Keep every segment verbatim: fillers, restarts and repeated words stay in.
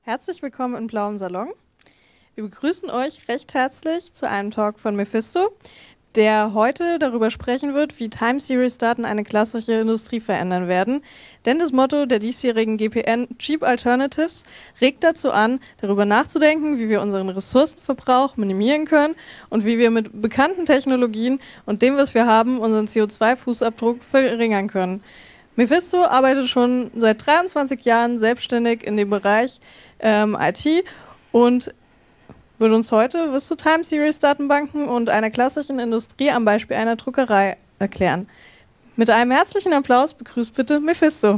Herzlich willkommen im Blauen Salon. Wir begrüßen euch recht herzlich zu einem Talk von Mephisto, der heute darüber sprechen wird, wie Time-Series-Daten eine klassische Industrie verändern werden. Denn das Motto der diesjährigen G P N, Cheap Alternatives, regt dazu an, darüber nachzudenken, wie wir unseren Ressourcenverbrauch minimieren können und wie wir mit bekannten Technologien und dem, was wir haben, unseren C O zwei Fußabdruck verringern können. Mephisto arbeitet schon seit dreiundzwanzig Jahren selbstständig in dem Bereich ähm, I T und wird uns heute was zu Time-Series-Datenbanken und einer klassischen Industrie am Beispiel einer Druckerei erklären. Mit einem herzlichen Applaus begrüßt bitte Mephisto.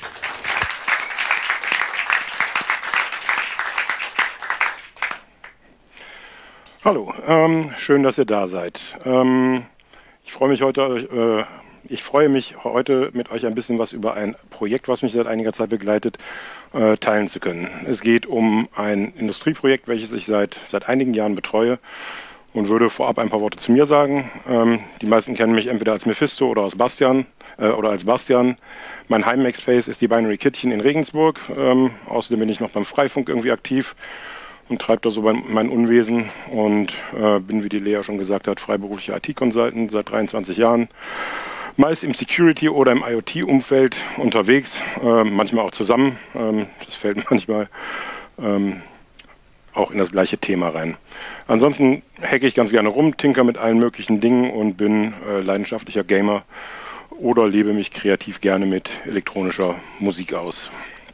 Hallo, ähm, schön, dass ihr da seid. Ähm, ich freue mich heute, äh, ich freue mich heute mit euch ein bisschen was über ein Projekt, was mich seit einiger Zeit begleitet, äh, teilen zu können. Es geht um ein Industrieprojekt, welches ich seit, seit einigen Jahren betreue und würde vorab ein paar Worte zu mir sagen. Ähm, die meisten kennen mich entweder als Mephisto oder als Bastian. Äh, oder als Bastian. Mein Heim-Makerspace ist die Binary Kittchen in Regensburg. Ähm, außerdem bin ich noch beim Freifunk irgendwie aktiv und treibe da so mein Unwesen und äh, bin, wie die Lea schon gesagt hat, freiberuflicher I T-Consultant seit dreiundzwanzig Jahren. Meist im Security- oder im IoT-Umfeld unterwegs, äh, manchmal auch zusammen. Ähm, das fällt manchmal ähm, auch in das gleiche Thema rein. Ansonsten hacke ich ganz gerne rum, tinker mit allen möglichen Dingen und bin äh, leidenschaftlicher Gamer oder lebe mich kreativ gerne mit elektronischer Musik aus.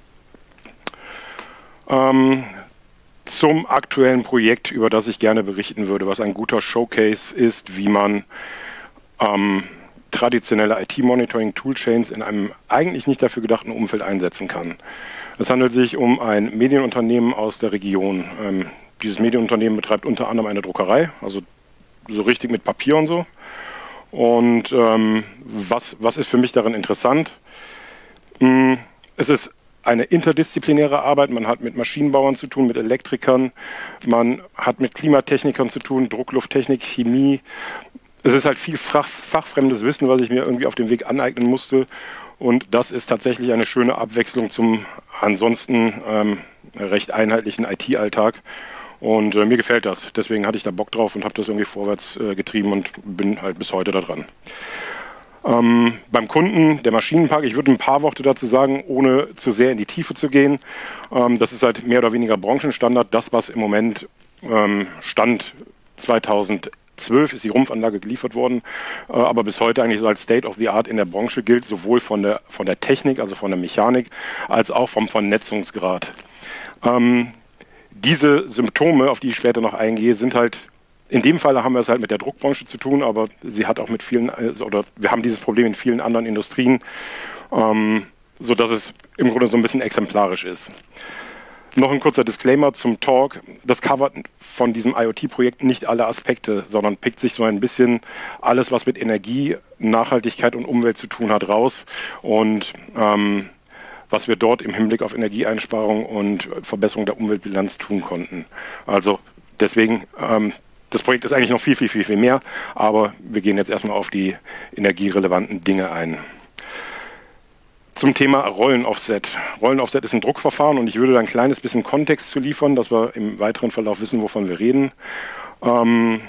Ähm, zum aktuellen Projekt, über das ich gerne berichten würde, was ein guter Showcase ist, wie man ähm, traditionelle I T-Monitoring-Toolchains in einem eigentlich nicht dafür gedachten Umfeld einsetzen kann. Es handelt sich um ein Medienunternehmen aus der Region. Ähm, dieses Medienunternehmen betreibt unter anderem eine Druckerei, also so richtig mit Papier und so. Und ähm, was, was ist für mich daran interessant? Hm, es ist eine interdisziplinäre Arbeit, man hat mit Maschinenbauern zu tun, mit Elektrikern, man hat mit Klimatechnikern zu tun, Drucklufttechnik, Chemie. Es ist halt viel fach, fachfremdes Wissen, was ich mir irgendwie auf dem Weg aneignen musste. Und das ist tatsächlich eine schöne Abwechslung zum ansonsten ähm, recht einheitlichen I T-Alltag. Und äh, mir gefällt das. Deswegen hatte ich da Bock drauf und habe das irgendwie vorwärts äh, getrieben und bin halt bis heute da dran. Ähm, beim Kunden, der Maschinenpark, ich würde ein paar Worte dazu sagen, ohne zu sehr in die Tiefe zu gehen. Ähm, das ist halt mehr oder weniger Branchenstandard. Das, was im Moment ähm, Stand zweitausendzwölf ist die Rumpfanlage geliefert worden, äh, aber bis heute eigentlich so als State of the Art in der Branche gilt, sowohl von der, von der Technik, also von der Mechanik, als auch vom Vernetzungsgrad. Ähm, diese Symptome, auf die ich später noch eingehe, sind halt, in dem Fall haben wir es halt mit der Druckbranche zu tun, aber sie hat auch mit vielen, also, oder wir haben dieses Problem in vielen anderen Industrien, ähm, sodass es im Grunde so ein bisschen exemplarisch ist. Noch ein kurzer Disclaimer zum Talk. Das covert von diesem IoT-Projekt nicht alle Aspekte, sondern pickt sich so ein bisschen alles, was mit Energie, Nachhaltigkeit und Umwelt zu tun hat, raus. Und ähm, was wir dort im Hinblick auf Energieeinsparung und Verbesserung der Umweltbilanz tun konnten. Also deswegen, ähm, das Projekt ist eigentlich noch viel, viel, viel, viel mehr, aber wir gehen jetzt erstmal auf die energierelevanten Dinge ein. Zum Thema Rollenoffset. Rollenoffset ist ein Druckverfahren und ich würde da ein kleines bisschen Kontext zu liefern, dass wir im weiteren Verlauf wissen, wovon wir reden. Ähm,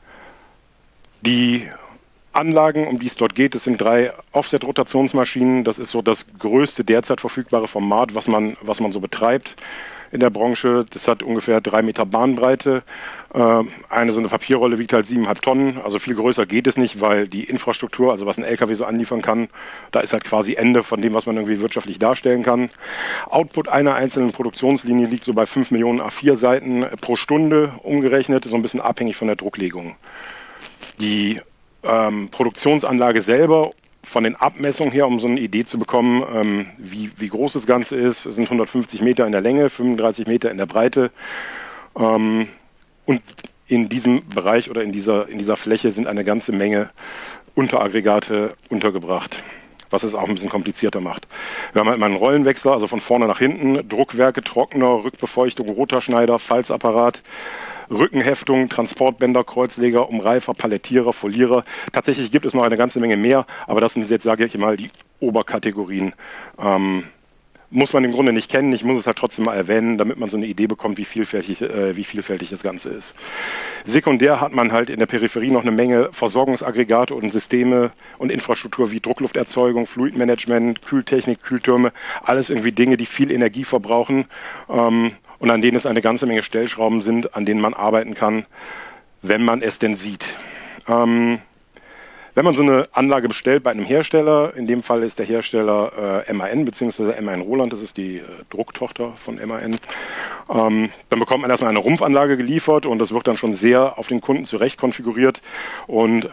die Anlagen, um die es dort geht, das sind drei Offset-Rotationsmaschinen. Das ist so das größte derzeit verfügbare Format, was man, was man so betreibt in der Branche. Das hat ungefähr drei Meter Bahnbreite. Äh, eine so eine Papierrolle wiegt halt siebeneinhalb Tonnen. Also viel größer geht es nicht, weil die Infrastruktur, also was ein L K W so anliefern kann, da ist halt quasi Ende von dem, was man irgendwie wirtschaftlich darstellen kann. Output einer einzelnen Produktionslinie liegt so bei fünf Millionen A vier Seiten pro Stunde umgerechnet, so ein bisschen abhängig von der Drucklegung. Die ähm, Produktionsanlage selber, von den Abmessungen her, um so eine Idee zu bekommen, ähm, wie, wie groß das Ganze ist, es sind hundertfünfzig Meter in der Länge, fünfunddreißig Meter in der Breite. Ähm, und in diesem Bereich oder in dieser, in dieser Fläche sind eine ganze Menge Unteraggregate untergebracht, was es auch ein bisschen komplizierter macht. Wir haben halt mal einen Rollenwechsler, also von vorne nach hinten, Druckwerke, Trockner, Rückbefeuchtung, Rotorschneider, Falzapparat, Rückenheftung, Transportbänder, Kreuzleger, Umreifer, Palettierer, Folierer. Tatsächlich gibt es noch eine ganze Menge mehr, aber das sind jetzt, sage ich mal, die Oberkategorien, ähm, muss man im Grunde nicht kennen. Ich muss es halt trotzdem mal erwähnen, damit man so eine Idee bekommt, wie vielfältig, äh, wie vielfältig das Ganze ist. Sekundär hat man halt in der Peripherie noch eine Menge Versorgungsaggregate und Systeme und Infrastruktur wie Drucklufterzeugung, Fluidmanagement, Kühltechnik, Kühltürme. Alles irgendwie Dinge, die viel Energie verbrauchen ähm, und an denen es eine ganze Menge Stellschrauben sind, an denen man arbeiten kann, wenn man es denn sieht. Ähm, Wenn man so eine Anlage bestellt bei einem Hersteller, in dem Fall ist der Hersteller äh, M A N bzw. M A N Roland, das ist die äh, Drucktochter von M A N, ähm, dann bekommt man erstmal eine Rumpfanlage geliefert und das wird dann schon sehr auf den Kunden zurecht konfiguriert und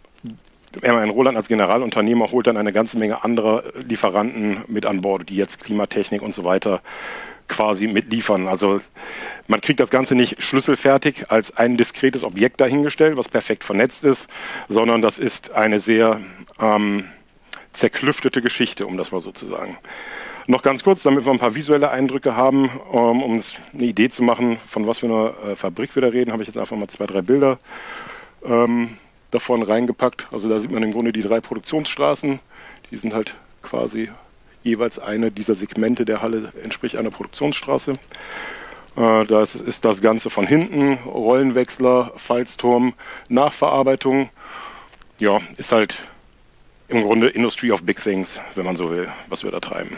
M A N Roland als Generalunternehmer holt dann eine ganze Menge anderer Lieferanten mit an Bord, die jetzt Klimatechnik und so weiter quasi mitliefern. Also man kriegt das Ganze nicht schlüsselfertig als ein diskretes Objekt dahingestellt, was perfekt vernetzt ist, sondern das ist eine sehr ähm, zerklüftete Geschichte, um das mal so zu sagen. Noch ganz kurz, damit wir ein paar visuelle Eindrücke haben, um uns eine Idee zu machen, von was für einer äh, Fabrik wir da reden, habe ich jetzt einfach mal zwei, drei Bilder ähm, davon reingepackt. Also da sieht man im Grunde die drei Produktionsstraßen, die sind halt quasi jeweils eine dieser Segmente der Halle entspricht einer Produktionsstraße. Äh, das ist das Ganze von hinten, Rollenwechsler, Falzturm, Nachverarbeitung. Ja, ist halt im Grunde Industry of Big Things, wenn man so will, was wir da treiben.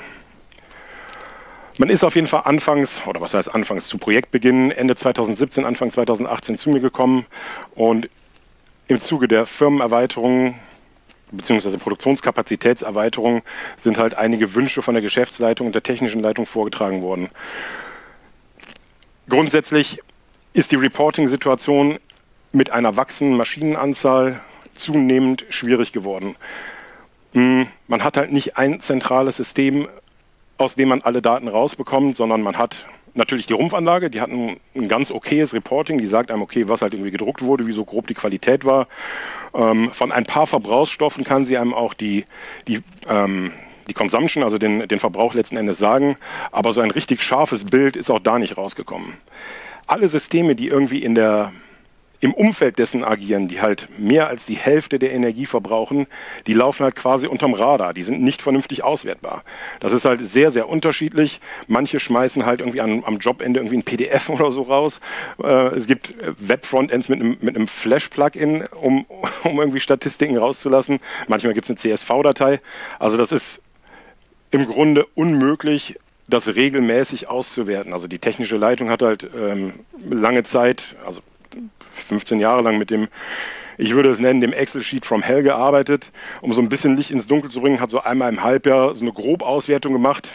Man ist auf jeden Fall anfangs, oder was heißt anfangs, zu Projektbeginn Ende zweitausendsiebzehn, Anfang zweitausendachtzehn zu mir gekommen und im Zuge der Firmenerweiterung beziehungsweise Produktionskapazitätserweiterung sind halt einige Wünsche von der Geschäftsleitung und der technischen Leitung vorgetragen worden. Grundsätzlich ist die Reporting-Situation mit einer wachsenden Maschinenanzahl zunehmend schwierig geworden. Man hat halt nicht ein zentrales System, aus dem man alle Daten rausbekommt, sondern man hat natürlich die Rumpfanlage, die hat ein, ein ganz okayes Reporting, die sagt einem, okay, was halt irgendwie gedruckt wurde, wie so grob die Qualität war. Ähm, von ein paar Verbrauchsstoffen kann sie einem auch die, die, ähm, die Consumption, also den, den Verbrauch letzten Endes sagen, aber so ein richtig scharfes Bild ist auch da nicht rausgekommen. Alle Systeme, die irgendwie in der im Umfeld dessen agieren, die halt mehr als die Hälfte der Energie verbrauchen, die laufen halt quasi unterm Radar, die sind nicht vernünftig auswertbar. Das ist halt sehr, sehr unterschiedlich. Manche schmeißen halt irgendwie an, am Jobende irgendwie ein P D F oder so raus. Äh, es gibt Web-Frontends mit einem, mit einem Flash-Plugin, um, um irgendwie Statistiken rauszulassen. Manchmal gibt es eine C S V-Datei. Also das ist im Grunde unmöglich, das regelmäßig auszuwerten. Also die technische Leitung hat halt ähm, lange Zeit, also fünfzehn Jahre lang mit dem, ich würde es nennen, dem Excel-Sheet from Hell gearbeitet, um so ein bisschen Licht ins Dunkel zu bringen, hat so einmal im Halbjahr so eine Grobauswertung gemacht.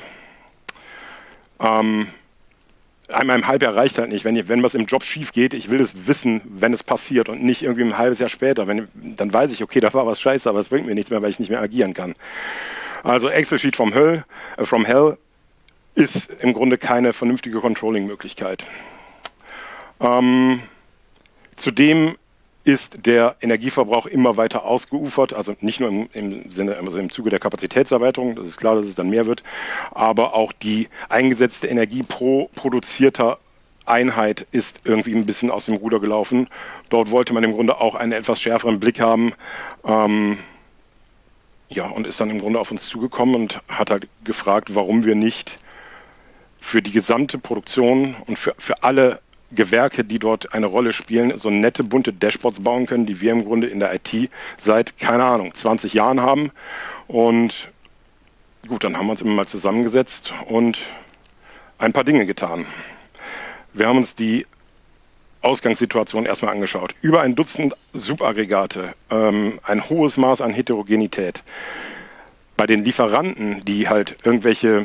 Ähm, einmal im Halbjahr reicht halt nicht, wenn, wenn was im Job schief geht, ich will es wissen, wenn es passiert und nicht irgendwie ein halbes Jahr später. Wenn, dann weiß ich, okay, da war was scheiße, aber es bringt mir nichts mehr, weil ich nicht mehr agieren kann. Also Excel-Sheet from Hell, äh, from Hell ist im Grunde keine vernünftige Controlling-Möglichkeit. Ähm, Zudem ist der Energieverbrauch immer weiter ausgeufert, also nicht nur im, im Sinne, also im Zuge der Kapazitätserweiterung, das ist klar, dass es dann mehr wird, aber auch die eingesetzte Energie pro produzierter Einheit ist irgendwie ein bisschen aus dem Ruder gelaufen. Dort wollte man im Grunde auch einen etwas schärferen Blick haben, ähm, ja, und ist dann im Grunde auf uns zugekommen und hat halt gefragt, warum wir nicht für die gesamte Produktion und für, für alle Gewerke, die dort eine Rolle spielen, so nette, bunte Dashboards bauen können, die wir im Grunde in der I T seit, keine Ahnung, zwanzig Jahren haben. Und gut, dann haben wir uns immer mal zusammengesetzt und ein paar Dinge getan. Wir haben uns die Ausgangssituation erstmal angeschaut. Über ein Dutzend Subaggregate, ähm, ein hohes Maß an Heterogenität. Bei den Lieferanten, die halt irgendwelche,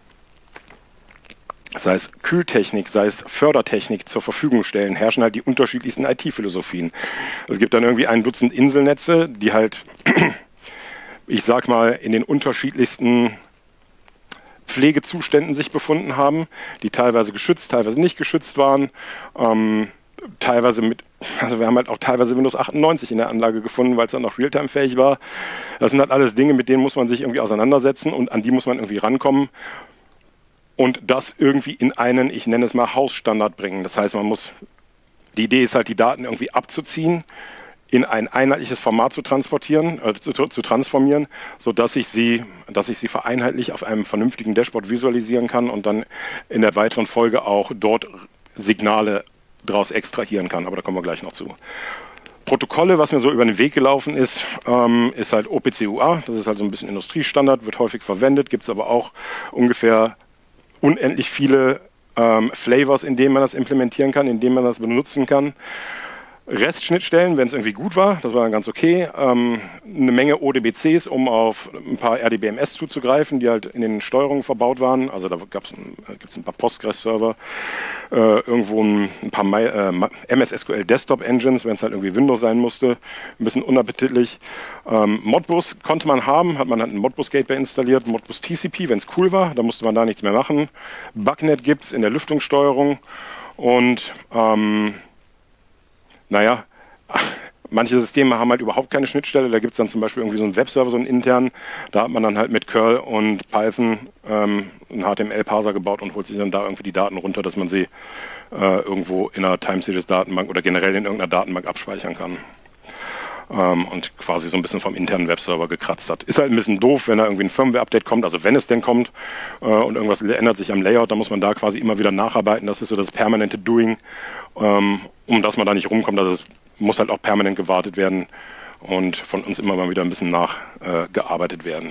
sei es Kühltechnik, sei es Fördertechnik zur Verfügung stellen, herrschen halt die unterschiedlichsten I T-Philosophien. Es gibt dann irgendwie ein Dutzend Inselnetze, die halt, ich sag mal, in den unterschiedlichsten Pflegezuständen sich befunden haben, die teilweise geschützt, teilweise nicht geschützt waren, ähm, teilweise mit, also wir haben halt auch teilweise Windows achtundneunzig in der Anlage gefunden, weil es dann noch Realtime-fähig war. Das sind halt alles Dinge, mit denen muss man sich irgendwie auseinandersetzen und an die muss man irgendwie rankommen. Und das irgendwie in einen, ich nenne es mal, Hausstandard bringen. Das heißt, man muss, die Idee ist halt, die Daten irgendwie abzuziehen, in ein einheitliches Format zu transportieren, äh, zu, zu transformieren, sodass ich sie, dass ich sie vereinheitlich auf einem vernünftigen Dashboard visualisieren kann und dann in der weiteren Folge auch dort Signale daraus extrahieren kann. Aber da kommen wir gleich noch zu. Protokolle, was mir so über den Weg gelaufen ist, ähm, ist halt O P C U A. Das ist halt so ein bisschen Industriestandard, wird häufig verwendet, gibt es aber auch ungefähr unendlich viele ähm, Flavors, in denen man das implementieren kann, in denen man das benutzen kann. Restschnittstellen, wenn es irgendwie gut war, das war dann ganz okay. Ähm, eine Menge O D B Cs, um auf ein paar R D B M S zuzugreifen, die halt in den Steuerungen verbaut waren. Also da gibt's ein, gibt's ein paar Postgres-Server, äh, irgendwo ein, ein paar My, äh, M S S Q L Desktop-Engines, wenn es halt irgendwie Windows sein musste. Ein bisschen unappetitlich. Ähm, Modbus konnte man haben, hat man halt ein Modbus-Gateway installiert, Modbus T C P, wenn es cool war, da musste man da nichts mehr machen. Bugnet gibt es in der Lüftungssteuerung und ähm, naja, manche Systeme haben halt überhaupt keine Schnittstelle. Da gibt es dann zum Beispiel irgendwie so einen Webserver, so einen internen. Da hat man dann halt mit Curl und Python ähm, einen H T M L-Parser gebaut und holt sich dann da irgendwie die Daten runter, dass man sie äh, irgendwo in einer Time-Series-Datenbank oder generell in irgendeiner Datenbank abspeichern kann. Ähm, und quasi so ein bisschen vom internen Webserver gekratzt hat. Ist halt ein bisschen doof, wenn da irgendwie ein Firmware-Update kommt, also wenn es denn kommt äh, und irgendwas ändert sich am Layout, dann muss man da quasi immer wieder nacharbeiten. Das ist so das permanente Doing, ähm, um dass man da nicht rumkommt. Also es muss halt auch permanent gewartet werden und von uns immer mal wieder ein bisschen nachgearbeitet äh, werden.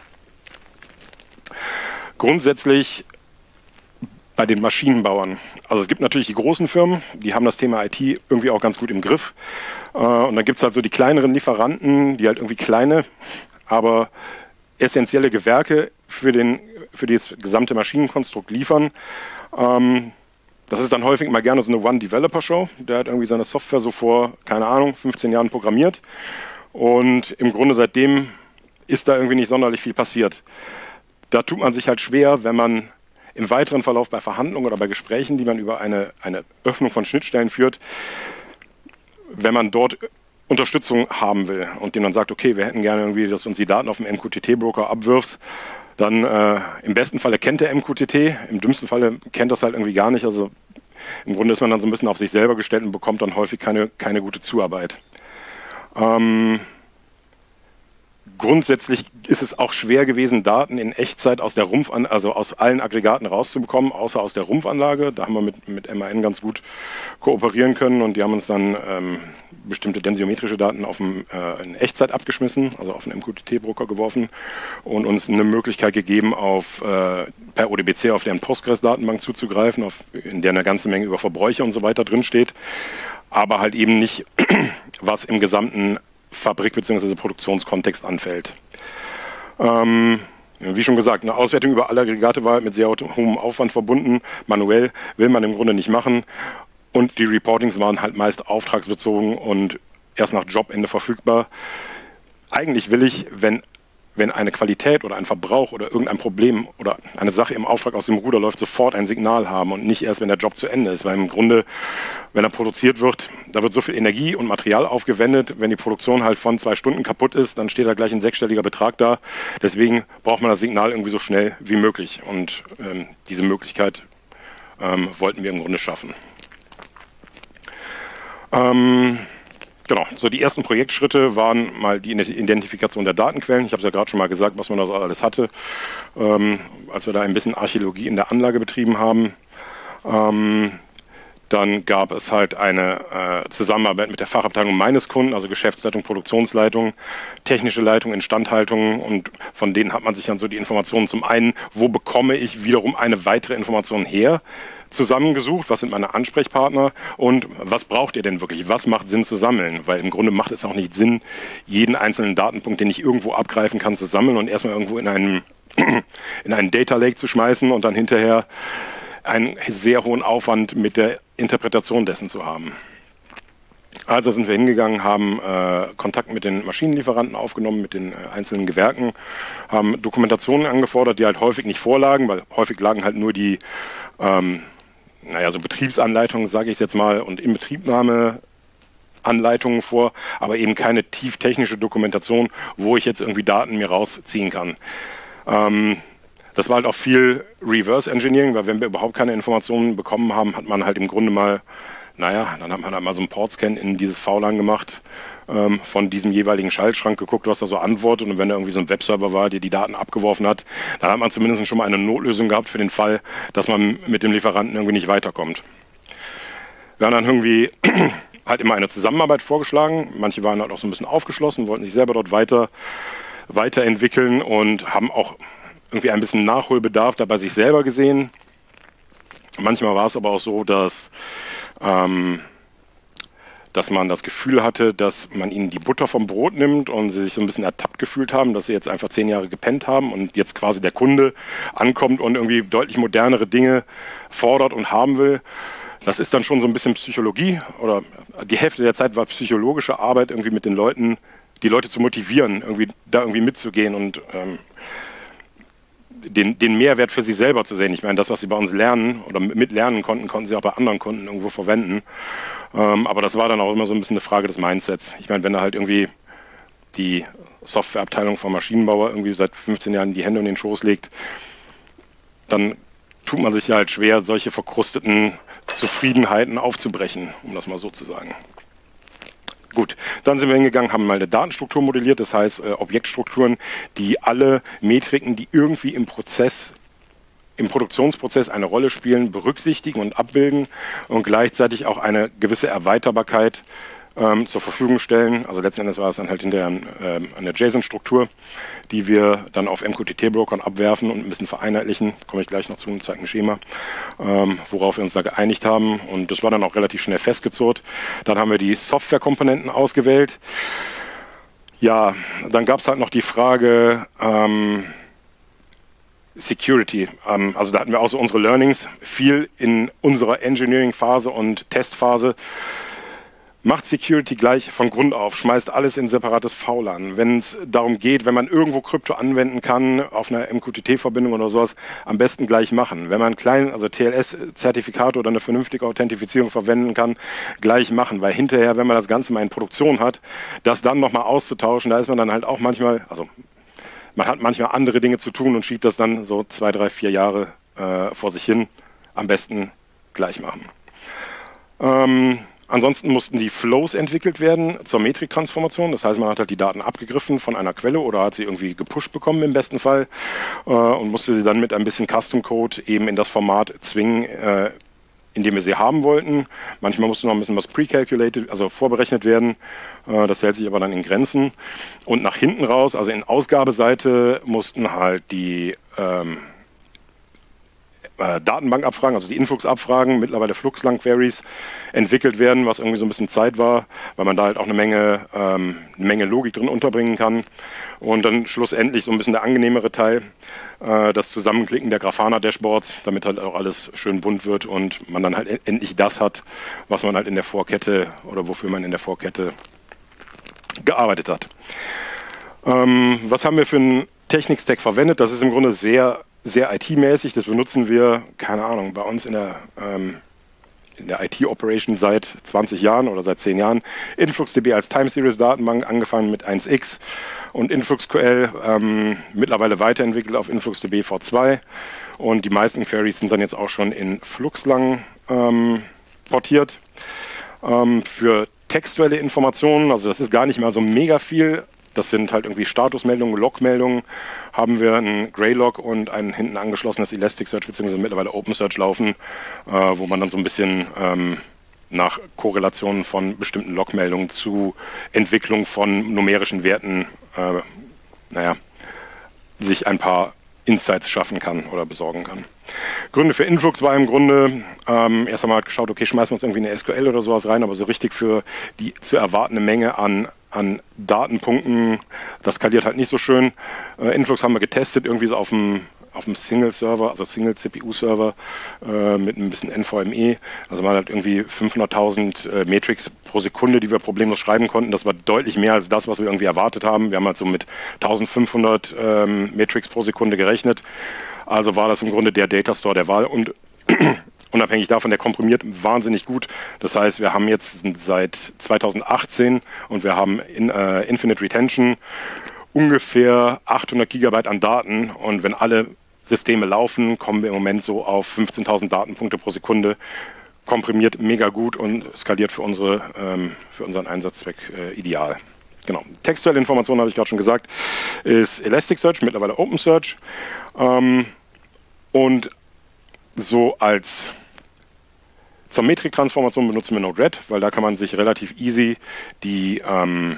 Grundsätzlich bei den Maschinenbauern. Also es gibt natürlich die großen Firmen, die haben das Thema I T irgendwie auch ganz gut im Griff. Äh, und dann gibt es halt so die kleineren Lieferanten, die halt irgendwie kleine, aber essentielle Gewerke für, den, für das gesamte Maschinenkonstrukt liefern. Ähm, das ist dann häufig mal gerne so eine One-Developer-Show. Der hat irgendwie seine Software so vor, keine Ahnung, fünfzehn Jahren programmiert. Und im Grunde seitdem ist da irgendwie nicht sonderlich viel passiert. Da tut man sich halt schwer, wenn man im weiteren Verlauf bei Verhandlungen oder bei Gesprächen, die man über eine, eine Öffnung von Schnittstellen führt, wenn man dort Unterstützung haben will und dem dann sagt, okay, wir hätten gerne irgendwie, dass du uns die Daten auf dem M Q T T-Broker abwirfst, dann äh, im besten Falle kennt der M Q T T, im dümmsten Falle kennt das halt irgendwie gar nicht. Also im Grunde ist man dann so ein bisschen auf sich selber gestellt und bekommt dann häufig keine, keine gute Zuarbeit. Ähm, Grundsätzlich ist es auch schwer gewesen, Daten in Echtzeit aus der Rumpfan also aus allen Aggregaten rauszubekommen, außer aus der Rumpfanlage. Da haben wir mit, mit M A N ganz gut kooperieren können und die haben uns dann ähm, bestimmte densiometrische Daten auf dem, äh, in Echtzeit abgeschmissen, also auf einen M Q T T-Broker geworfen und uns eine Möglichkeit gegeben, auf, äh, per O D B C auf deren Postgres-Datenbank zuzugreifen, auf, in der eine ganze Menge über Verbräuche und so weiter drinsteht, aber halt eben nicht, was im gesamten Fabrik- bzw. Produktionskontext anfällt. Ähm, wie schon gesagt, eine Auswertung über alle Aggregate war mit sehr hohem Aufwand verbunden. Manuell will man im Grunde nicht machen. Und die Reportings waren halt meist auftragsbezogen und erst nach Jobende verfügbar. Eigentlich will ich, wenn, wenn eine Qualität oder ein Verbrauch oder irgendein Problem oder eine Sache im Auftrag aus dem Ruder läuft, sofort ein Signal haben und nicht erst, wenn der Job zu Ende ist. Weil im Grunde, wenn er produziert wird, da wird so viel Energie und Material aufgewendet. Wenn die Produktion halt von zwei Stunden kaputt ist, dann steht da gleich ein sechsstelliger Betrag da. Deswegen braucht man das Signal irgendwie so schnell wie möglich. Und ähm, diese Möglichkeit ähm, wollten wir im Grunde schaffen. Ähm, genau, so die ersten Projektschritte waren mal die Identifikation der Datenquellen. Ich habe es ja gerade schon mal gesagt, was man da so alles hatte, ähm, als wir da ein bisschen Archäologie in der Anlage betrieben haben. Ähm, Dann gab es halt eine äh, Zusammenarbeit mit der Fachabteilung meines Kunden, also Geschäftsleitung, Produktionsleitung, technische Leitung, Instandhaltung und von denen hat man sich dann so die Informationen zum einen, wo bekomme ich wiederum eine weitere Information her, zusammengesucht, was sind meine Ansprechpartner und was braucht ihr denn wirklich, was macht Sinn zu sammeln, weil im Grunde macht es auch nicht Sinn, jeden einzelnen Datenpunkt, den ich irgendwo abgreifen kann, zu sammeln und erstmal irgendwo in einen, in einen Data Lake zu schmeißen und dann hinterher einen sehr hohen Aufwand mit der Interpretation dessen zu haben. Also sind wir hingegangen, haben äh, Kontakt mit den Maschinenlieferanten aufgenommen, mit den äh, einzelnen Gewerken, haben Dokumentationen angefordert, die halt häufig nicht vorlagen, weil häufig lagen halt nur die ähm, naja, so Betriebsanleitungen, sage ich jetzt mal, und Inbetriebnahmeanleitungen vor, aber eben keine tieftechnische Dokumentation, wo ich jetzt irgendwie Daten mir rausziehen kann. Ähm, Das war halt auch viel Reverse Engineering, weil wenn wir überhaupt keine Informationen bekommen haben, hat man halt im Grunde mal, naja, dann hat man halt mal so einen Port-Scan in dieses V LAN gemacht, ähm, von diesem jeweiligen Schaltschrank geguckt, was da so antwortet. Und wenn da irgendwie so ein Webserver war, der die Daten abgeworfen hat, dann hat man zumindest schon mal eine Notlösung gehabt für den Fall, dass man mit dem Lieferanten irgendwie nicht weiterkommt. Wir haben dann irgendwie halt immer eine Zusammenarbeit vorgeschlagen. Manche waren halt auch so ein bisschen aufgeschlossen, wollten sich selber dort weiter, weiterentwickeln und haben auch irgendwie ein bisschen Nachholbedarf da bei sich selber gesehen. Manchmal war es aber auch so, dass, ähm, dass man das Gefühl hatte, dass man ihnen die Butter vom Brot nimmt und sie sich so ein bisschen ertappt gefühlt haben, dass sie jetzt einfach zehn Jahre gepennt haben und jetzt quasi der Kunde ankommt und irgendwie deutlich modernere Dinge fordert und haben will. Das ist dann schon so ein bisschen Psychologie, oder die Hälfte der Zeit war psychologische Arbeit, irgendwie mit den Leuten, die Leute zu motivieren, irgendwie da irgendwie mitzugehen und ähm, Den, den Mehrwert für sie selber zu sehen. Ich meine, das, was sie bei uns lernen oder mitlernen konnten, konnten sie auch bei anderen Kunden irgendwo verwenden. Ähm, aber das war dann auch immer so ein bisschen eine Frage des Mindsets. Ich meine, wenn da halt irgendwie die Softwareabteilung vom Maschinenbauer irgendwie seit fünfzehn Jahren die Hände in den Schoß legt, dann tut man sich ja halt schwer, solche verkrusteten Zufriedenheiten aufzubrechen, um das mal so zu sagen. Gut, dann sind wir hingegangen, haben mal eine Datenstruktur modelliert, das heißt äh, Objektstrukturen, die alle Metriken, die irgendwie im Prozess, im Produktionsprozess eine Rolle spielen, berücksichtigen und abbilden und gleichzeitig auch eine gewisse Erweiterbarkeit ähm, zur Verfügung stellen. Also letzten Endes war es dann halt hinterher äh, eine JSON-Struktur, die wir dann auf M Q T T-Brokern abwerfen und ein bisschen vereinheitlichen. Komme ich gleich noch zu und zeige ein Schema, ähm, worauf wir uns da geeinigt haben. Und das war dann auch relativ schnell festgezurrt. Dann haben wir die Softwarekomponenten ausgewählt. Ja, dann gab es halt noch die Frage ähm, Security. Ähm, also da hatten wir auch so unsere Learnings. Viel in unserer Engineering-Phase und Testphase. Macht Security gleich von Grund auf, schmeißt alles in separates V LAN. Wenn es darum geht, wenn man irgendwo Krypto anwenden kann, auf einer M Q T T-Verbindung oder sowas, am besten gleich machen. Wenn man klein, also T L S-Zertifikate oder eine vernünftige Authentifizierung verwenden kann, gleich machen. Weil hinterher, wenn man das Ganze mal in Produktion hat, das dann nochmal auszutauschen, da ist man dann halt auch manchmal, also man hat manchmal andere Dinge zu tun und schiebt das dann so zwei, drei, vier Jahre äh, vor sich hin. Am besten gleich machen. Ähm, Ansonsten mussten die Flows entwickelt werden zur Metriktransformation. Das heißt, man hat halt die Daten abgegriffen von einer Quelle oder hat sie irgendwie gepusht bekommen im besten Fall äh, und musste sie dann mit ein bisschen Custom Code eben in das Format zwingen, äh, in dem wir sie haben wollten. Manchmal musste noch ein bisschen was pre-calculated, also vorberechnet werden. Äh, das hält sich aber dann in Grenzen. Und nach hinten raus, also in Ausgabeseite, mussten halt die ähm, Datenbankabfragen, also die Influx-Abfragen, mittlerweile Fluxlang-Queries entwickelt werden, was irgendwie so ein bisschen Zeit war, weil man da halt auch eine Menge, ähm, eine Menge Logik drin unterbringen kann. Und dann schlussendlich so ein bisschen der angenehmere Teil, äh, das Zusammenklicken der Grafana-Dashboards, damit halt auch alles schön bunt wird und man dann halt endlich das hat, was man halt in der Vorkette oder wofür man in der Vorkette gearbeitet hat. Ähm, was haben wir für einen Technik-Stack verwendet? Das ist im Grunde sehr sehr I T-mäßig, das benutzen wir, keine Ahnung, bei uns in der, ähm, in der I T-Operation seit zwanzig Jahren oder seit zehn Jahren. InfluxDB als Time-Series-Datenbank, angefangen mit eins x und InfluxQL ähm, mittlerweile weiterentwickelt auf InfluxDB v zwei und die meisten Queries sind dann jetzt auch schon in Fluxlang ähm, portiert. Ähm, für textuelle Informationen, also das ist gar nicht mal so mega viel. Das sind halt irgendwie Statusmeldungen, Logmeldungen, haben wir ein Greylog und ein hinten angeschlossenes Elasticsearch bzw. mittlerweile OpenSearch laufen, äh, wo man dann so ein bisschen ähm, nach Korrelationen von bestimmten Logmeldungen zu Entwicklung von numerischen Werten, äh, naja, sich ein paar Insights schaffen kann oder besorgen kann. Gründe für Influx war im Grunde, ähm, erst einmal geschaut, okay, schmeißen wir uns irgendwie eine S Q L oder sowas rein, aber so richtig für die zu erwartende Menge an an Datenpunkten, das skaliert halt nicht so schön. Äh, Influx haben wir getestet, irgendwie so auf dem, auf dem Single-Server, also Single-C P U-Server äh, mit ein bisschen N V M E. Also man hat irgendwie fünfhunderttausend äh, Metrics pro Sekunde, die wir problemlos schreiben konnten. Das war deutlich mehr als das, was wir irgendwie erwartet haben. Wir haben halt so mit eintausendfünfhundert ähm, Metrics pro Sekunde gerechnet. Also war das im Grunde der Data Store der Wahl und unabhängig davon, der komprimiert wahnsinnig gut. Das heißt, wir haben jetzt seit zweitausendachtzehn und wir haben in, äh, Infinite Retention ungefähr achthundert Gigabyte an Daten. Und wenn alle Systeme laufen, kommen wir im Moment so auf fünfzehntausend Datenpunkte pro Sekunde. komprimiert mega gut und skaliert für, unsere, ähm, für unseren Einsatzzweck äh, ideal. Genau. Textuelle Informationen habe ich gerade schon gesagt, ist Elasticsearch, mittlerweile OpenSearch. Ähm, und so als zur Metriktransformation benutzen wir Node-RED, weil da kann man sich relativ easy die ähm,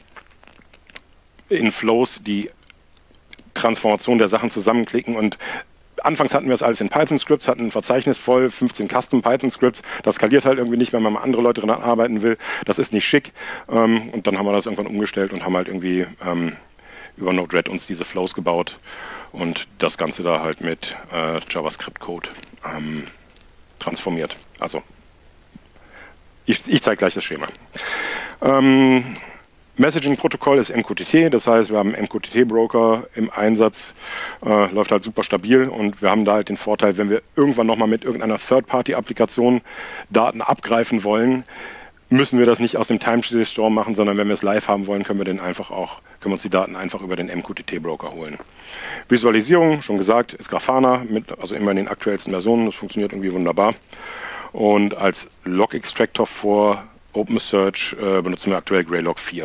in Flows die Transformation der Sachen zusammenklicken und anfangs hatten wir es alles in Python-Scripts, hatten ein Verzeichnis voll, fünfzehn Custom-Python-Scripts. Das skaliert halt irgendwie nicht, wenn man mal andere Leute dran arbeiten will. Das ist nicht schick. Ähm, und dann haben wir das irgendwann umgestellt und haben halt irgendwie ähm, über Node-RED uns diese Flows gebaut und das Ganze da halt mit äh, JavaScript-Code ähm, transformiert. Also, ich, ich zeige gleich das Schema. Ähm, Messaging-Protokoll ist M Q T T, das heißt, wir haben einen M Q T T-Broker im Einsatz, äh, läuft halt super stabil und wir haben da halt den Vorteil, wenn wir irgendwann nochmal mit irgendeiner Third-Party-Applikation Daten abgreifen wollen, müssen wir das nicht aus dem Time-Series-Store machen, sondern wenn wir es live haben wollen, können wir den einfach auch, können wir uns die Daten einfach über den M Q T T-Broker holen. Visualisierung, schon gesagt, ist Grafana, mit, also immer in den aktuellsten Versionen, das funktioniert irgendwie wunderbar. Und als Log-Extractor vor OpenSearch äh, benutzen wir aktuell Graylog vier.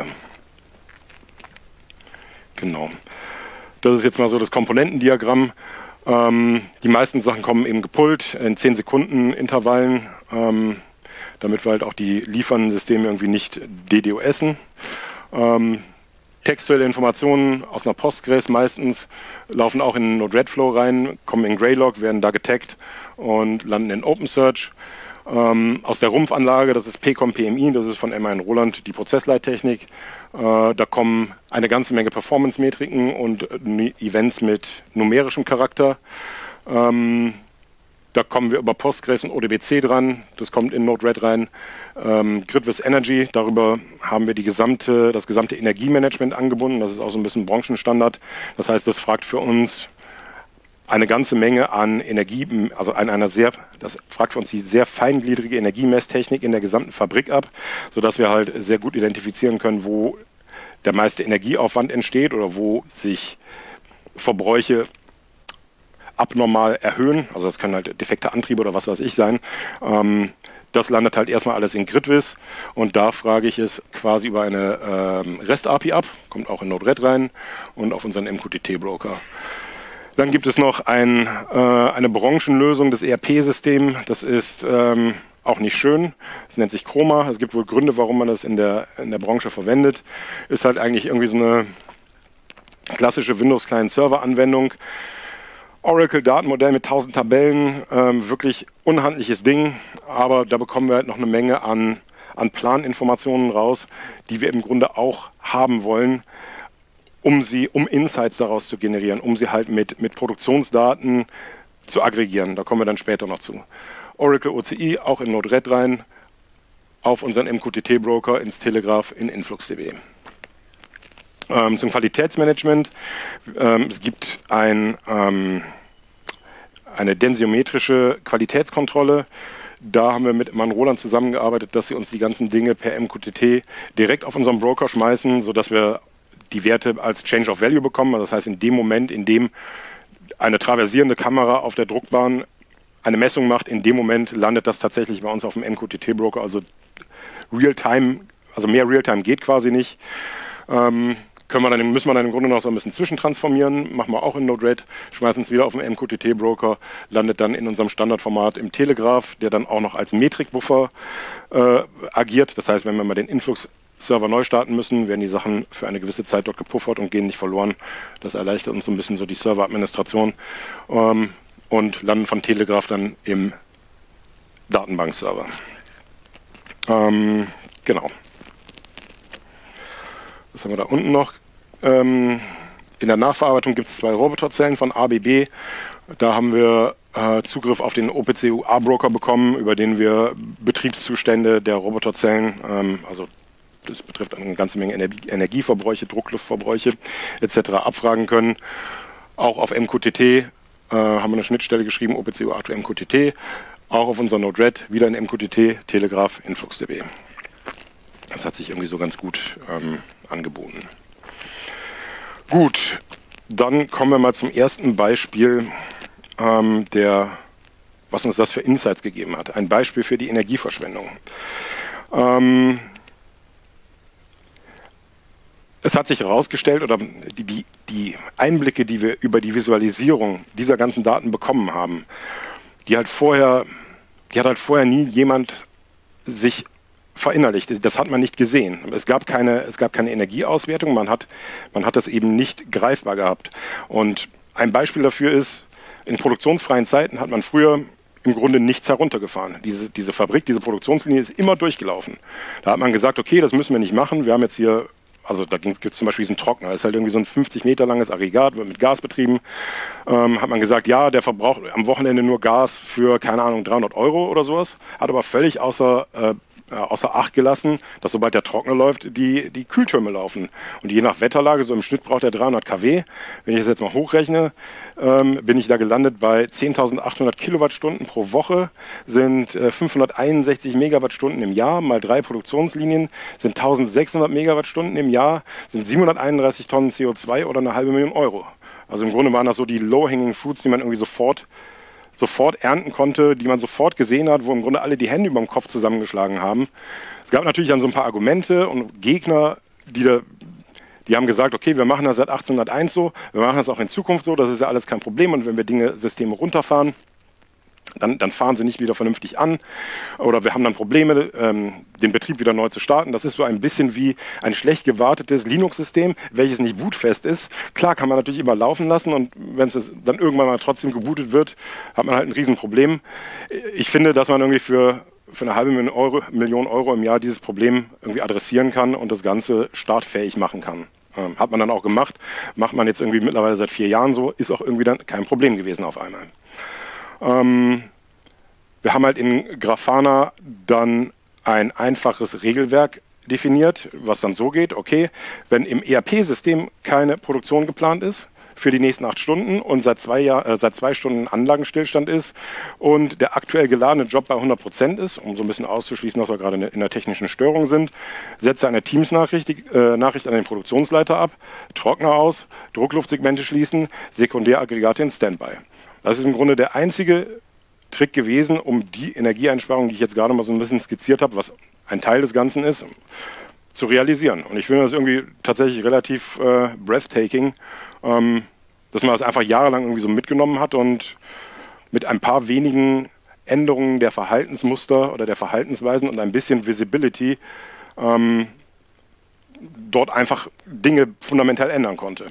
Genau. Das ist jetzt mal so das Komponentendiagramm. Ähm, die meisten Sachen kommen eben gepullt in zehn Sekunden Intervallen, ähm, damit wir halt auch die liefernden Systeme irgendwie nicht DDoSen. Ähm, textuelle Informationen aus einer Postgres meistens laufen auch in Node-RED-Flow rein, kommen in Graylog, werden da getaggt und landen in OpenSearch. Ähm, aus der Rumpfanlage, das ist P COM P M I, das ist von M ein Roland, die Prozessleittechnik. Äh, da kommen eine ganze Menge Performance-Metriken und äh, Events mit numerischem Charakter. Ähm, da kommen wir über Postgres und O D B C dran, das kommt in Node-RED rein. Ähm, GridViz Energy, darüber haben wir die gesamte, das gesamte Energiemanagement angebunden, das ist auch so ein bisschen Branchenstandard. Das heißt, das fragt für uns eine ganze Menge an Energie, also an einer sehr, das fragt für uns die sehr feingliedrige Energiemesstechnik in der gesamten Fabrik ab, sodass wir halt sehr gut identifizieren können, wo der meiste Energieaufwand entsteht oder wo sich Verbräuche abnormal erhöhen. Also das können halt defekte Antriebe oder was weiß ich sein. Ähm, das landet halt erstmal alles in GridViz und da frage ich es quasi über eine ähm, REST-A P I ab, kommt auch in Node-RED rein und auf unseren M Q T T-Broker. Dann gibt es noch ein, äh, eine Branchenlösung des E R P-Systems. Das ist ähm, auch nicht schön. Es nennt sich Chroma. Es gibt wohl Gründe, warum man das in der, in der Branche verwendet. Ist halt eigentlich irgendwie so eine klassische Windows-Client-Server-Anwendung. Oracle-Datenmodell mit tausend Tabellen. Ähm, wirklich unhandliches Ding. Aber da bekommen wir halt noch eine Menge an, an Planinformationen raus, die wir im Grunde auch haben wollen, um sie, um Insights daraus zu generieren, um sie halt mit, mit Produktionsdaten zu aggregieren. Da kommen wir dann später noch zu. Oracle O C I, auch in Node-RED rein, auf unseren M Q T T-Broker, ins Telegraph, in InfluxDB. Ähm, zum Qualitätsmanagement. Ähm, es gibt ein, ähm, eine densiometrische Qualitätskontrolle. Da haben wir mit Man Roland zusammengearbeitet, dass sie uns die ganzen Dinge per M Q T T direkt auf unseren Broker schmeißen, sodass wir die Werte als Change of Value bekommen. Das heißt, in dem Moment, in dem eine traversierende Kamera auf der Druckbahn eine Messung macht, in dem Moment landet das tatsächlich bei uns auf dem M Q T T-Broker. Also Realtime, also mehr Realtime geht quasi nicht. Ähm, können wir dann, müssen wir dann im Grunde noch so ein bisschen zwischentransformieren. Machen wir auch in Node-RED, schmeißen es wieder auf den M Q T T-Broker, landet dann in unserem Standardformat im Telegraph, der dann auch noch als Metrikbuffer äh, agiert. Das heißt, wenn wir mal den Influx Server neu starten müssen, werden die Sachen für eine gewisse Zeit dort gepuffert und gehen nicht verloren. Das erleichtert uns so ein bisschen so die Serveradministration ähm, und landen von Telegraph dann im Datenbankserver. Ähm, genau. Was haben wir da unten noch? Ähm, in der Nachverarbeitung gibt es zwei Roboterzellen von A B B. Da haben wir äh, Zugriff auf den O P C U A-Broker bekommen, über den wir Betriebszustände der Roboterzellen, ähm, also das betrifft eine ganze Menge Energieverbräuche, Druckluftverbräuche et cetera abfragen können. Auch auf M Q T T äh, haben wir eine Schnittstelle geschrieben, O P C U A to M Q T T. Auch auf unser Node-RED, wieder in M Q T T, Telegraph, InfluxDB. Das hat sich irgendwie so ganz gut ähm, angeboten. Gut, dann kommen wir mal zum ersten Beispiel, ähm, der was uns das für Insights gegeben hat. Ein Beispiel für die Energieverschwendung. Ähm, es hat sich herausgestellt, oder die, die, die Einblicke, die wir über die Visualisierung dieser ganzen Daten bekommen haben, die halt vorher, die hat halt vorher nie jemand sich verinnerlicht. Das hat man nicht gesehen. Es gab keine, es gab keine Energieauswertung, man hat, man hat das eben nicht greifbar gehabt. Und ein Beispiel dafür ist, in produktionsfreien Zeiten hat man früher im Grunde nichts heruntergefahren. Diese, diese Fabrik, diese Produktionslinie ist immer durchgelaufen. Da hat man gesagt, okay, das müssen wir nicht machen. Wir haben jetzt hier, also da gibt es zum Beispiel diesen Trockner, das ist halt irgendwie so ein fünfzig Meter langes Aggregat, wird mit Gas betrieben. Ähm, hat man gesagt, ja, der verbraucht am Wochenende nur Gas für, keine Ahnung, dreihundert Euro oder sowas. Hat aber völlig außer äh, außer Acht gelassen, dass sobald der Trockner läuft, die, die Kühltürme laufen. Und je nach Wetterlage, so im Schnitt braucht er dreihundert Kilowatt. Wenn ich das jetzt mal hochrechne, ähm, bin ich da gelandet bei zehntausendachthundert Kilowattstunden pro Woche, sind äh, fünfhunderteinundsechzig Megawattstunden im Jahr, mal drei Produktionslinien, sind eintausendsechshundert Megawattstunden im Jahr, sind siebenhunderteinunddreißig Tonnen C O zwei oder eine halbe Million Euro. Also im Grunde waren das so die low-hanging fruits, die man irgendwie sofort sofort ernten konnte, die man sofort gesehen hat, wo im Grunde alle die Hände über dem Kopf zusammengeschlagen haben. Es gab natürlich dann so ein paar Argumente und Gegner, die, da, die haben gesagt, okay, wir machen das seit achtzehnhunderteins so, wir machen das auch in Zukunft so, das ist ja alles kein Problem und wenn wir Dinge, Systeme runterfahren, Dann, dann fahren sie nicht wieder vernünftig an oder wir haben dann Probleme, ähm, den Betrieb wieder neu zu starten. Das ist so ein bisschen wie ein schlecht gewartetes Linux-System, welches nicht bootfest ist. Klar kann man natürlich immer laufen lassen und wenn es dann irgendwann mal trotzdem gebootet wird, hat man halt ein Riesenproblem. Ich finde, dass man irgendwie für, für eine halbe Million Euro, Million Euro im Jahr dieses Problem irgendwie adressieren kann und das Ganze startfähig machen kann. Ähm, hat man dann auch gemacht, macht man jetzt irgendwie mittlerweile seit vier Jahren so, ist auch irgendwie dann kein Problem gewesen auf einmal. Ähm, wir haben halt in Grafana dann ein einfaches Regelwerk definiert, was dann so geht, okay, wenn im E R P-System keine Produktion geplant ist für die nächsten acht Stunden und seit zwei, Jahr, äh, seit zwei Stunden Anlagenstillstand ist und der aktuell geladene Job bei hundert Prozent ist, um so ein bisschen auszuschließen, dass wir gerade in einer technischen Störung sind, setze eine Teams-Nachricht äh, Nachricht an den Produktionsleiter ab, Trockner aus, Druckluftsegmente schließen, Sekundäraggregate in Standby. Das ist im Grunde der einzige Trick gewesen, um die Energieeinsparung, die ich jetzt gerade mal so ein bisschen skizziert habe, was ein Teil des Ganzen ist, zu realisieren. Und ich finde das irgendwie tatsächlich relativ äh, breathtaking, ähm, dass man das einfach jahrelang irgendwie so mitgenommen hat und mit ein paar wenigen Änderungen der Verhaltensmuster oder der Verhaltensweisen und ein bisschen Visibility ähm, dort einfach Dinge fundamental ändern konnte.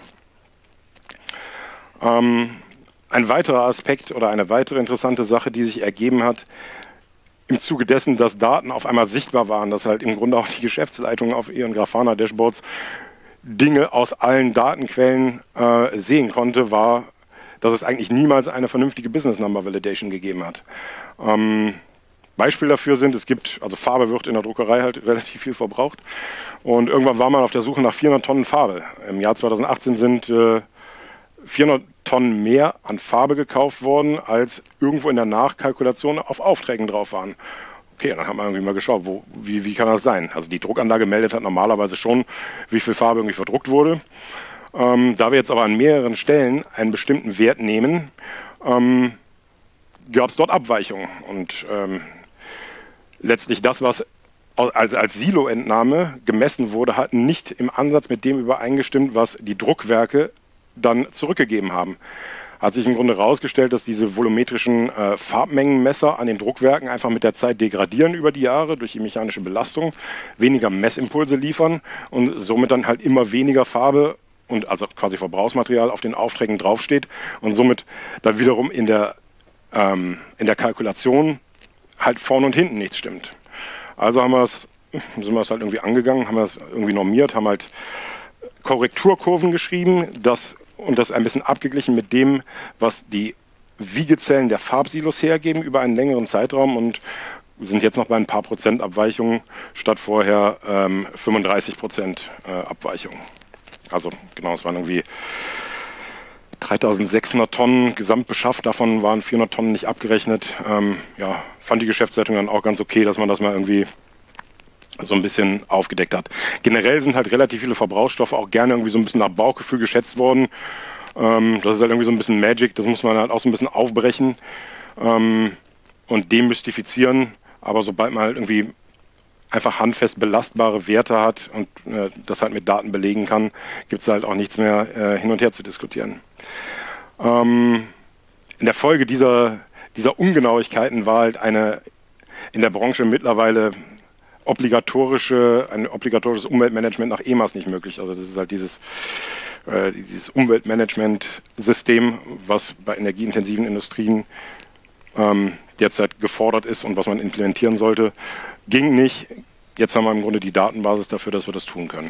Ähm, Ein weiterer Aspekt oder eine weitere interessante Sache, die sich ergeben hat, im Zuge dessen, dass Daten auf einmal sichtbar waren, dass halt im Grunde auch die Geschäftsleitung auf ihren Grafana-Dashboards Dinge aus allen Datenquellen äh, sehen konnte, war, dass es eigentlich niemals eine vernünftige Business Number Validation gegeben hat. Ähm, Beispiel dafür sind, es gibt, also Farbe wird in der Druckerei halt relativ viel verbraucht und irgendwann war man auf der Suche nach vierhundert Tonnen Farbe. Im Jahr zweitausendachtzehn sind äh, vierhundert Tonnen mehr an Farbe gekauft worden, als irgendwo in der Nachkalkulation auf Aufträgen drauf waren. Okay, dann haben wir irgendwie mal geschaut, wo, wie, wie kann das sein? Also die Druckanlage meldet hat normalerweise schon, wie viel Farbe irgendwie verdruckt wurde. Ähm, da wir jetzt aber an mehreren Stellen einen bestimmten Wert nehmen, ähm, gab es dort Abweichungen. Und ähm, letztlich das, was als, als Silo-Entnahme gemessen wurde, hat nicht im Ansatz mit dem übereingestimmt, was die Druckwerke dann zurückgegeben haben. Hat sich im Grunde herausgestellt, dass diese volumetrischen äh, Farbmengenmesser an den Druckwerken einfach mit der Zeit degradieren über die Jahre durch die mechanische Belastung, weniger Messimpulse liefern und somit dann halt immer weniger Farbe und also quasi Verbrauchsmaterial auf den Aufträgen draufsteht und somit dann wiederum in der, ähm, in der Kalkulation halt vorne und hinten nichts stimmt. Also haben wir es, sind wir es halt irgendwie angegangen, haben wir es irgendwie normiert, haben halt Korrekturkurven geschrieben, das und das ein bisschen abgeglichen mit dem, was die Wiegezellen der Farbsilos hergeben über einen längeren Zeitraum und sind jetzt noch bei ein paar Prozent Abweichungen statt vorher ähm, fünfunddreißig Prozent äh, Abweichungen. Also genau, es waren irgendwie dreitausendsechshundert Tonnen gesamtbeschafft, davon waren vierhundert Tonnen nicht abgerechnet. Ähm, ja, fand die Geschäftsleitung dann auch ganz okay, dass man das mal irgendwie so ein bisschen aufgedeckt hat. Generell sind halt relativ viele Verbrauchsstoffe auch gerne irgendwie so ein bisschen nach Bauchgefühl geschätzt worden. Ähm, das ist halt irgendwie so ein bisschen Magic, das muss man halt auch so ein bisschen aufbrechen. Ähm, und demystifizieren. Aber sobald man halt irgendwie einfach handfest belastbare Werte hat und äh, das halt mit Daten belegen kann, gibt es halt auch nichts mehr äh, hin und her zu diskutieren. Ähm, in der Folge dieser, dieser Ungenauigkeiten war halt eine in der Branche mittlerweile obligatorische, ein obligatorisches Umweltmanagement nach E M A S nicht möglich. Also das ist halt dieses, äh, dieses Umweltmanagement-System, was bei energieintensiven Industrien ähm, derzeit gefordert ist und was man implementieren sollte. Ging nicht. Jetzt haben wir im Grunde die Datenbasis dafür, dass wir das tun können.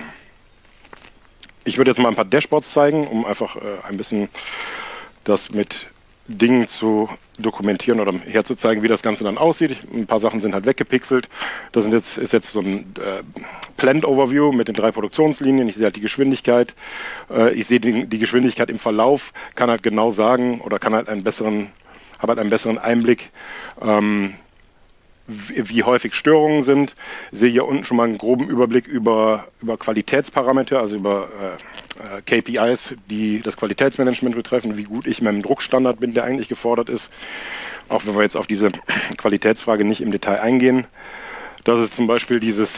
Ich würde jetzt mal ein paar Dashboards zeigen, um einfach äh, ein bisschen das mit Dingen zu dokumentieren oder herzuzeigen, wie das Ganze dann aussieht. Ich, ein paar Sachen sind halt weggepixelt. Das sind jetzt, ist jetzt so ein äh, Plant-Overview mit den drei Produktionslinien. Ich sehe halt die Geschwindigkeit. Äh, ich sehe die, die Geschwindigkeit im Verlauf, kann halt genau sagen oder kann halt einen besseren, habe halt einen besseren Einblick, ähm, wie, wie häufig Störungen sind. Ich sehe hier unten schon mal einen groben Überblick über, über Qualitätsparameter, also über äh, K P Is, die das Qualitätsmanagement betreffen, wie gut ich mit dem Druckstandard bin, der eigentlich gefordert ist. Auch wenn wir jetzt auf diese Qualitätsfrage nicht im Detail eingehen. Das ist zum Beispiel dieses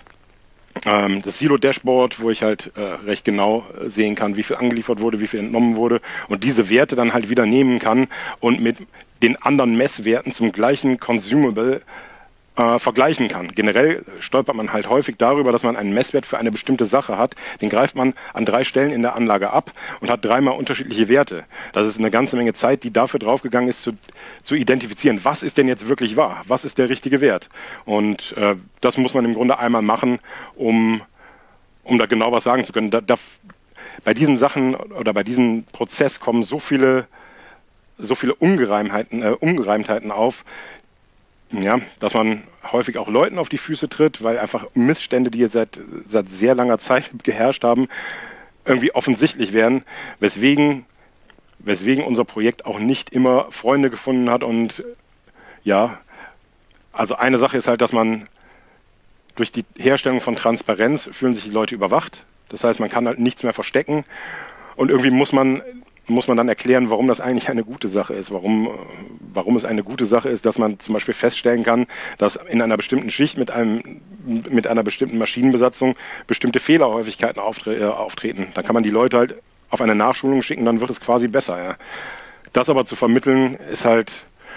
ähm, das Silo-Dashboard, wo ich halt äh, recht genau sehen kann, wie viel angeliefert wurde, wie viel entnommen wurde und diese Werte dann halt wieder nehmen kann und mit den anderen Messwerten zum gleichen Consumable äh, vergleichen kann. Generell stolpert man halt häufig darüber, dass man einen Messwert für eine bestimmte Sache hat. Den greift man an drei Stellen in der Anlage ab und hat dreimal unterschiedliche Werte. Das ist eine ganze Menge Zeit, die dafür draufgegangen ist, zu, zu identifizieren, was ist denn jetzt wirklich wahr, was ist der richtige Wert. Und äh, das muss man im Grunde einmal machen, um, um da genau was sagen zu können. Da, da, bei diesen Sachen oder bei diesem Prozess kommen so viele so viele Ungereimtheiten, äh, Ungereimtheiten auf, ja, dass man häufig auch Leuten auf die Füße tritt, weil einfach Missstände, die jetzt seit, seit sehr langer Zeit geherrscht haben, irgendwie offensichtlich werden, weswegen, weswegen unser Projekt auch nicht immer Freunde gefunden hat. Und ja, also eine Sache ist halt, dass man durch die Herstellung von Transparenz fühlen sich die Leute überwacht. Das heißt, man kann halt nichts mehr verstecken und irgendwie muss man muss man dann erklären, warum das eigentlich eine gute Sache ist, warum, warum es eine gute Sache ist, dass man zum Beispiel feststellen kann, dass in einer bestimmten Schicht mit, einem, mit einer bestimmten Maschinenbesatzung bestimmte Fehlerhäufigkeiten auftre äh, auftreten. Dann kann man die Leute halt auf eine Nachschulung schicken, dann wird es quasi besser. Ja. Das aber zu vermitteln, ist halt,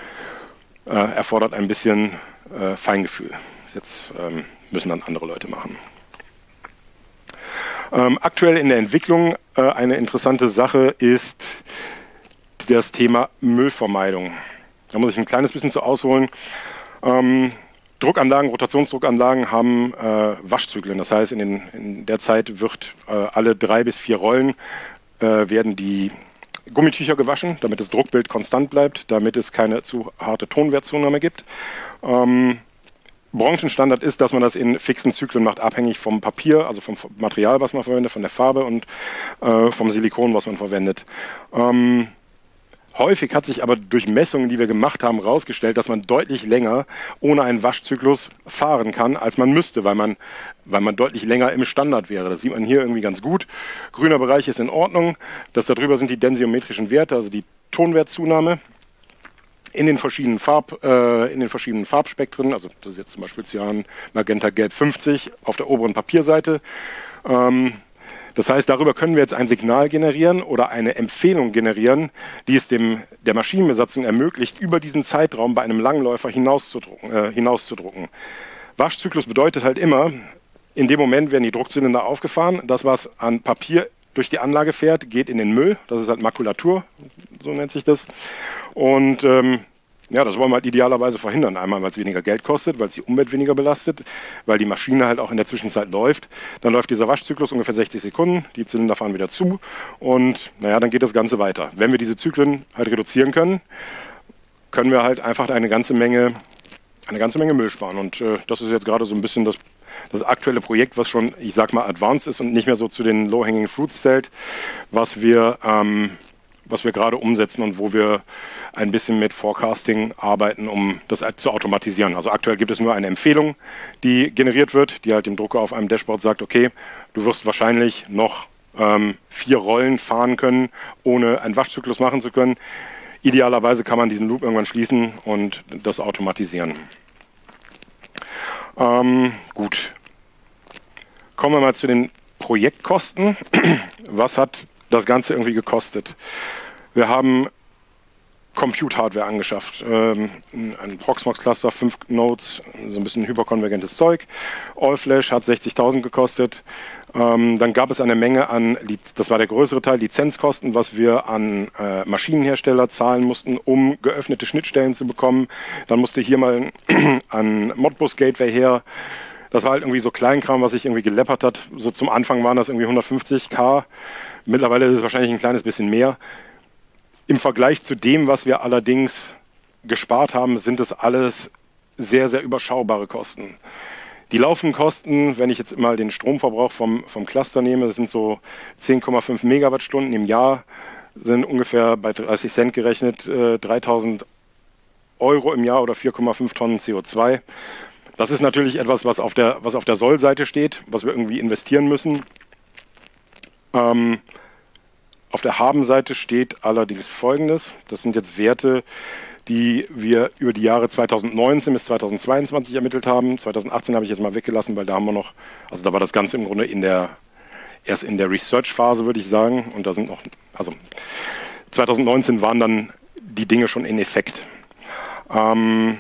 äh, erfordert ein bisschen äh, Feingefühl. Jetzt ähm, müssen dann andere Leute machen. Ähm, aktuell in der Entwicklung äh, eine interessante Sache ist das Thema Müllvermeidung. Da muss ich ein kleines bisschen zu ausholen. Ähm, Druckanlagen, Rotationsdruckanlagen haben äh, Waschzyklen. Das heißt, in, den, in der Zeit wird äh, alle drei bis vier Rollen äh, werden die Gummitücher gewaschen, damit das Druckbild konstant bleibt, damit es keine zu harte Tonwertzunahme gibt. Ähm, Branchenstandard ist, dass man das in fixen Zyklen macht, abhängig vom Papier, also vom Material, was man verwendet, von der Farbe und äh, vom Silikon, was man verwendet. Ähm, häufig hat sich aber durch Messungen, die wir gemacht haben, herausgestellt, dass man deutlich länger ohne einen Waschzyklus fahren kann, als man müsste, weil man, weil man deutlich länger im Standard wäre. Das sieht man hier irgendwie ganz gut. Grüner Bereich ist in Ordnung. Das darüber sind die densiometrischen Werte, also die Tonwertzunahme. In den verschiedenen Farb, äh, in den verschiedenen Farbspektren, also das ist jetzt zum Beispiel Cyan, Magenta, Gelb fünfzig auf der oberen Papierseite. Ähm, das heißt, darüber können wir jetzt ein Signal generieren oder eine Empfehlung generieren, die es dem, der Maschinenbesatzung ermöglicht, über diesen Zeitraum bei einem Langläufer hinauszudrucken. Äh, hinauszudrucken. Waschzyklus bedeutet halt immer, in dem Moment werden die Druckzylinder aufgefahren, das, was an Papier durch die Anlage fährt, geht in den Müll, das ist halt Makulatur, so nennt sich das. Und ähm, ja, das wollen wir halt idealerweise verhindern. Einmal, weil es weniger Geld kostet, weil es die Umwelt weniger belastet, weil die Maschine halt auch in der Zwischenzeit läuft. Dann läuft dieser Waschzyklus ungefähr sechzig Sekunden, die Zylinder fahren wieder zu und naja, dann geht das Ganze weiter. Wenn wir diese Zyklen halt reduzieren können, können wir halt einfach eine ganze Menge, eine ganze Menge Müll sparen. Und äh, das ist jetzt gerade so ein bisschen das, das aktuelle Projekt, was schon, ich sag mal, advanced ist und nicht mehr so zu den Low-Hanging Fruits zählt, was wir ähm, was wir gerade umsetzen und wo wir ein bisschen mit Forecasting arbeiten, um das zu automatisieren. Also aktuell gibt es nur eine Empfehlung, die generiert wird, die halt dem Drucker auf einem Dashboard sagt, okay, du wirst wahrscheinlich noch ähm, vier Rollen fahren können, ohne einen Waschzyklus machen zu können. Idealerweise kann man diesen Loop irgendwann schließen und das automatisieren. Ähm, gut. Kommen wir mal zu den Projektkosten. Was hat das Ganze irgendwie gekostet? Wir haben Compute-Hardware angeschafft. Ähm, ein Proxmox-Cluster, fünf Nodes, so ein bisschen hyperkonvergentes Zeug. All-Flash hat sechzigtausend gekostet. Ähm, dann gab es eine Menge an, das war der größere Teil, Lizenzkosten, was wir an äh, Maschinenhersteller zahlen mussten, um geöffnete Schnittstellen zu bekommen. Dann musste hier mal ein Modbus-Gateway her. Das war halt irgendwie so Kleinkram, was sich irgendwie geleppert hat. So zum Anfang waren das irgendwie hundertfünfzig K. Mittlerweile ist es wahrscheinlich ein kleines bisschen mehr. Im Vergleich zu dem, was wir allerdings gespart haben, sind es alles sehr, sehr überschaubare Kosten. Die laufenden Kosten, wenn ich jetzt mal den Stromverbrauch vom, vom Cluster nehme, das sind so zehn Komma fünf Megawattstunden im Jahr, sind ungefähr bei dreißig Cent gerechnet äh, dreitausend Euro im Jahr oder vier Komma fünf Tonnen C O zwei. Das ist natürlich etwas, was auf der, was auf der Soll-Seite steht, was wir irgendwie investieren müssen. Ähm, auf der Haben-Seite steht allerdings Folgendes. Das sind jetzt Werte, die wir über die Jahre zweitausendneunzehn bis zweitausendzweiundzwanzig ermittelt haben. zweitausendachtzehn habe ich jetzt mal weggelassen, weil da haben wir noch, also da war das Ganze im Grunde in der, erst in der Research-Phase, würde ich sagen. Und da sind noch, also zweitausendneunzehn waren dann die Dinge schon in Effekt. Ähm,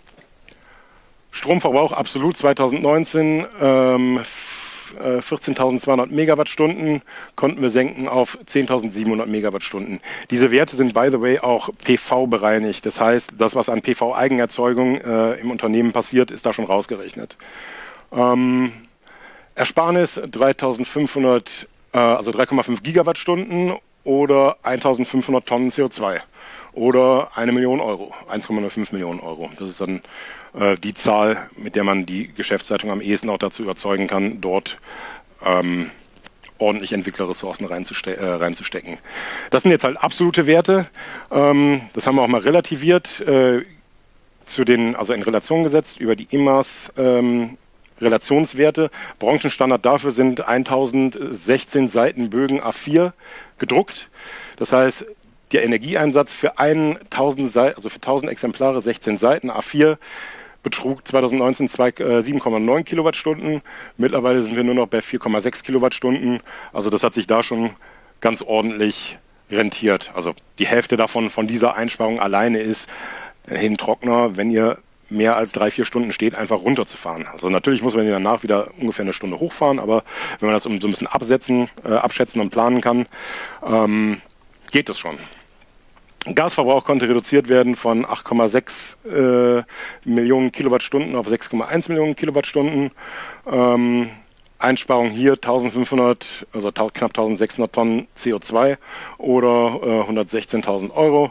Stromverbrauch absolut zweitausendneunzehn, ähm, vierzehntausendzweihundert Megawattstunden konnten wir senken auf zehntausendsiebenhundert Megawattstunden. Diese Werte sind, by the way, auch P V bereinigt. Das heißt, das, was an P V-Eigenerzeugung äh, im Unternehmen passiert, ist da schon rausgerechnet. Ähm, Ersparnis dreitausendfünfhundert, äh, also drei Komma fünf Gigawattstunden oder eintausendfünfhundert Tonnen C O zwei oder eine Million Euro, eins Komma null fünf Millionen Euro. Das ist dann äh, die Zahl, mit der man die Geschäftsleitung am ehesten auch dazu überzeugen kann, dort ähm, ordentlich Entwicklerressourcen reinzuste äh, reinzustecken. Das sind jetzt halt absolute Werte. Ähm, das haben wir auch mal relativiert, äh, zu den, also in Relation gesetzt über die I M A S ähm, Relationswerte. Branchenstandard dafür sind tausendsechzehn Seiten Bögen A vier gedruckt. Das heißt, der Energieeinsatz für tausend Seiten, also für tausend Exemplare, sechzehn Seiten A vier, betrug zweitausendneunzehn sieben Komma neun Kilowattstunden. Mittlerweile sind wir nur noch bei vier Komma sechs Kilowattstunden. Also das hat sich da schon ganz ordentlich rentiert. Also die Hälfte davon, von dieser Einsparung alleine ist, hin Trockner, wenn ihr mehr als drei, vier Stunden steht, einfach runterzufahren. Also natürlich muss man danach wieder ungefähr eine Stunde hochfahren, aber wenn man das so ein bisschen absetzen, äh, abschätzen und planen kann, ähm, geht das schon. Gasverbrauch konnte reduziert werden von acht Komma sechs äh, Millionen Kilowattstunden auf sechs Komma eins Millionen Kilowattstunden. Ähm, Einsparung hier eintausendfünfhundert, also knapp eintausendsechshundert Tonnen C O zwei oder äh, hundertsechzehntausend Euro.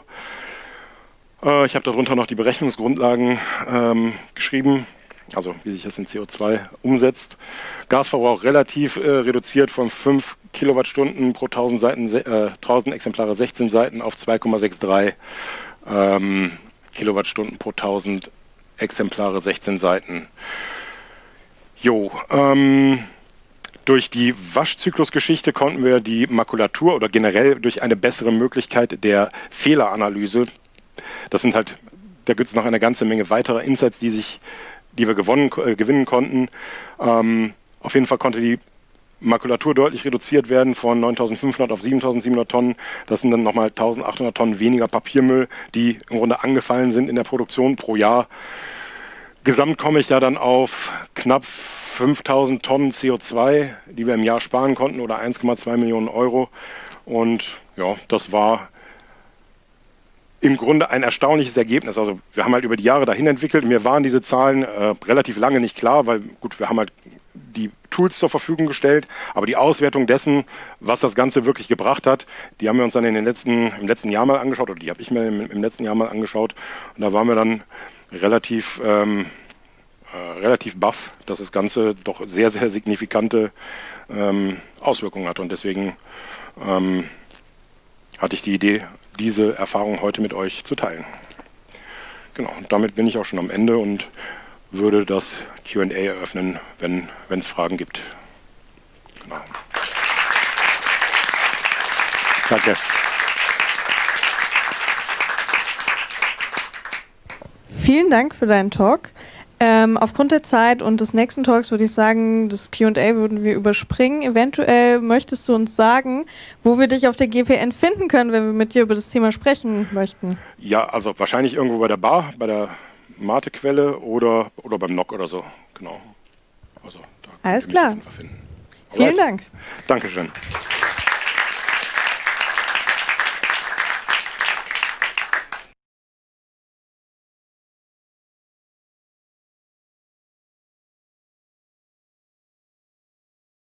Äh, ich habe darunter noch die Berechnungsgrundlagen ähm, geschrieben, also wie sich das in C O zwei umsetzt. Gasverbrauch relativ äh, reduziert von fünf Kilowattstunden pro tausend Seiten, äh, tausend Exemplare, sechzehn Seiten auf zwei Komma dreiundsechzig ähm, Kilowattstunden pro tausend Exemplare, sechzehn Seiten. Jo, ähm, durch die Waschzyklusgeschichte konnten wir die Makulatur oder generell durch eine bessere Möglichkeit der Fehleranalyse, das sind halt, da gibt es noch eine ganze Menge weiterer Insights, die sich, die wir gewonnen, äh, gewinnen konnten. Ähm, auf jeden Fall konnte die Makulatur deutlich reduziert werden von neuntausendfünfhundert auf siebentausendsiebenhundert Tonnen. Das sind dann nochmal eintausendachthundert Tonnen weniger Papiermüll, die im Grunde angefallen sind in der Produktion pro Jahr. Gesamt komme ich da dann auf knapp fünftausend Tonnen C O zwei, die wir im Jahr sparen konnten, oder eins Komma zwei Millionen Euro. Und ja, das war im Grunde ein erstaunliches Ergebnis. Also wir haben halt über die Jahre dahin entwickelt. Mir waren diese Zahlen äh, relativ lange nicht klar, weil gut, wir haben halt die Tools zur Verfügung gestellt, aber die Auswertung dessen, was das Ganze wirklich gebracht hat, die haben wir uns dann in den letzten, im letzten Jahr mal angeschaut, oder die habe ich mir im, im letzten Jahr mal angeschaut, und da waren wir dann relativ, ähm, äh, relativ baff, dass das Ganze doch sehr, sehr signifikante ähm, Auswirkungen hat, und deswegen ähm, hatte ich die Idee, diese Erfahrung heute mit euch zu teilen. Genau, und damit bin ich auch schon am Ende und würde das Q and A eröffnen, wenn es Fragen gibt. Genau. Danke. Vielen Dank für deinen Talk. Ähm, aufgrund der Zeit und des nächsten Talks würde ich sagen, das Q und A würden wir überspringen. Eventuell möchtest du uns sagen, wo wir dich auf der G P N finden können, wenn wir mit dir über das Thema sprechen möchten. Ja, also wahrscheinlich irgendwo bei der Bar, bei der Mate-Quelle oder, oder beim Nock oder so. Genau. Also, da Alles klar. finden. Vielen Dank. Dankeschön.